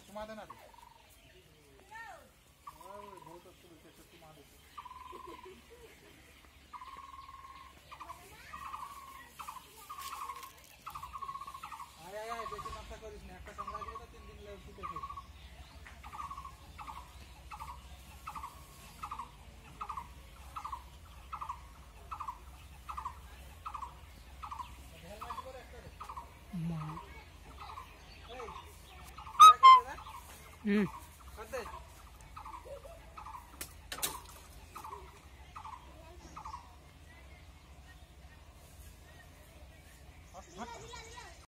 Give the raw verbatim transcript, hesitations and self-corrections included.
चुमा देना रे बहुत अच्छा बोलते चुमा दे आय आय आय बेसी नष्ट करिस ना একটা কামড়া দিলে তো তিন দিন লাগে শুতে থাকে हम्म